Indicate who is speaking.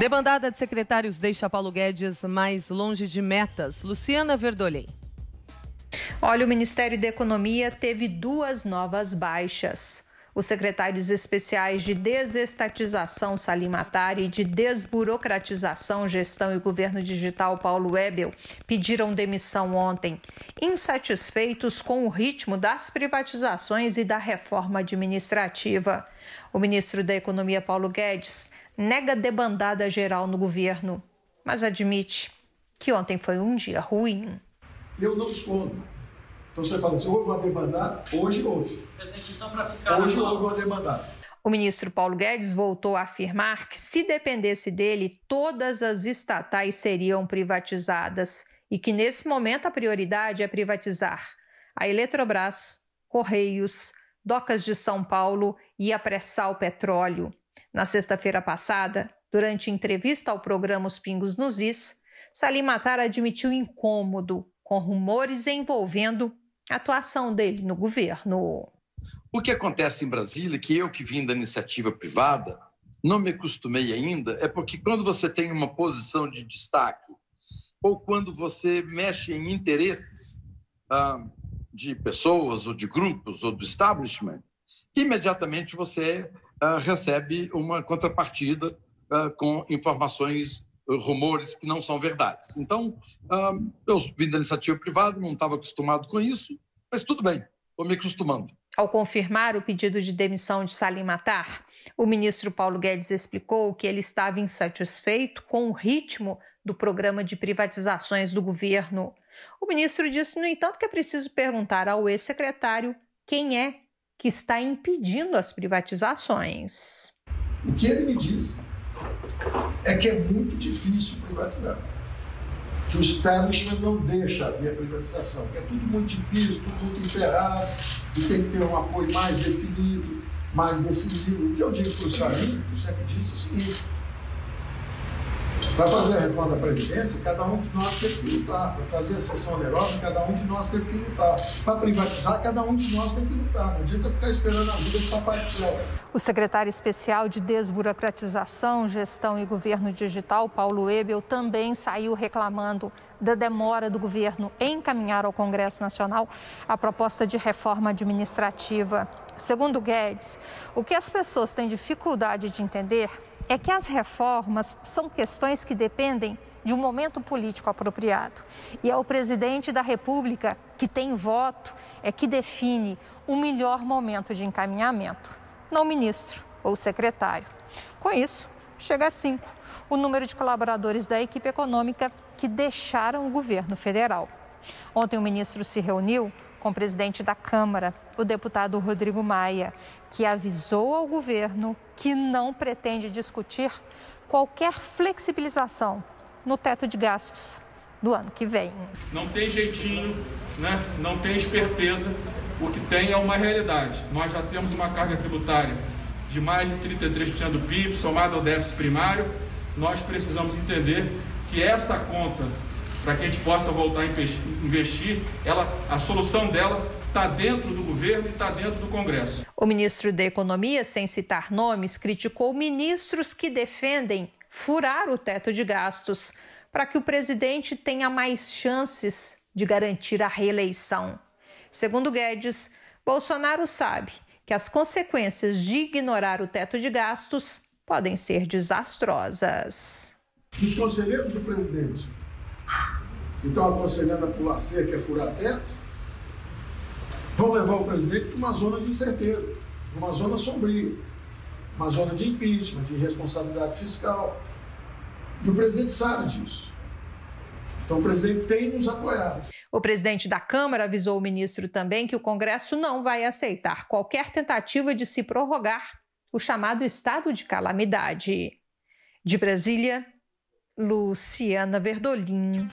Speaker 1: Debandada de secretários deixa Paulo Guedes mais longe de metas. Luciana Verdolim.
Speaker 2: Olha, o Ministério da Economia teve 2 novas baixas. Os secretários especiais de desestatização, Salim Matar, e de desburocratização, gestão e governo digital, Paulo Webel, pediram demissão ontem, insatisfeitos com o ritmo das privatizações e da reforma administrativa. O ministro da Economia, Paulo Guedes, nega debandada geral no governo, mas admite que ontem foi um dia ruim.
Speaker 3: Eu não escondo. Então você fala assim, houve uma debandada? Hoje houve.
Speaker 4: Presidente, então, para ficar
Speaker 3: hoje houve uma debandada.
Speaker 2: O ministro Paulo Guedes voltou a afirmar que, se dependesse dele, todas as estatais seriam privatizadas e que, nesse momento, a prioridade é privatizar a Eletrobras, Correios, Docas de São Paulo e a Pré-Sal Petróleo. Na sexta-feira passada, durante entrevista ao programa Os Pingos nos Is, Salim Matar admitiu incômodo com rumores envolvendo a atuação dele no governo.
Speaker 5: O que acontece em Brasília, que eu que vim da iniciativa privada, não me acostumei ainda, é porque quando você tem uma posição de destaque ou quando você mexe em interesses de pessoas ou de grupos ou do establishment, imediatamente você recebe uma contrapartida com informações, rumores que não são verdades. Então, eu vim da iniciativa privada, não estava acostumado com isso, mas tudo bem, estou me acostumando.
Speaker 2: Ao confirmar o pedido de demissão de Salim Matar, o ministro Paulo Guedes explicou que ele estava insatisfeito com o ritmo do programa de privatizações do governo. O ministro disse, no entanto, que é preciso perguntar ao ex-secretário quem é que está impedindo as privatizações.
Speaker 3: O que ele me disse é que é muito difícil privatizar, que o establishment não deixa haver privatização, que é tudo muito difícil, tudo muito emperrado, e tem que ter um apoio mais definido, mais decisivo. O que eu digo para o Salim, eu sempre disse o seguinte, para fazer a reforma da Previdência, cada um de nós teve que lutar. Para fazer a sessão onerosa, cada um de nós teve que lutar. Para privatizar, cada um de nós tem que lutar. Não adianta ficar esperando a ajuda do Papai do Céu.
Speaker 2: O secretário especial de Desburocratização, Gestão e Governo Digital, Paulo Webel, também saiu reclamando da demora do governo em encaminhar ao Congresso Nacional a proposta de reforma administrativa. Segundo Guedes, o que as pessoas têm dificuldade de entender é que as reformas são questões que dependem de um momento político apropriado. E é o presidente da República, que tem voto, é que define o melhor momento de encaminhamento, não o ministro ou o secretário. Com isso, chega a 5 o número de colaboradores da equipe econômica que deixaram o governo federal. Ontem o ministro se reuniu com o presidente da Câmara, o deputado Rodrigo Maia, que avisou ao governo que não pretende discutir qualquer flexibilização no teto de gastos do ano que vem.
Speaker 6: Não tem jeitinho, né? Não tem esperteza, o que tem é uma realidade. Nós já temos uma carga tributária de mais de 33% do PIB, somado ao déficit primário. Nós precisamos entender que essa conta, para que a gente possa voltar a investir, a solução dela está dentro do governo e está dentro do Congresso.
Speaker 2: O ministro da Economia, sem citar nomes, criticou ministros que defendem furar o teto de gastos para que o presidente tenha mais chances de garantir a reeleição. Segundo Guedes, Bolsonaro sabe que as consequências de ignorar o teto de gastos podem ser desastrosas.
Speaker 3: Os conselheiros do presidente que estão aconselhando a pular cerca e a furar teto, vão levar o presidente para uma zona de incerteza, uma zona sombria, uma zona de impeachment, de responsabilidade fiscal. E o presidente sabe disso. Então o presidente tem nos apoiado.
Speaker 2: O presidente da Câmara avisou o ministro também que o Congresso não vai aceitar qualquer tentativa de se prorrogar o chamado estado de calamidade. De Brasília, Luciana Verdolim.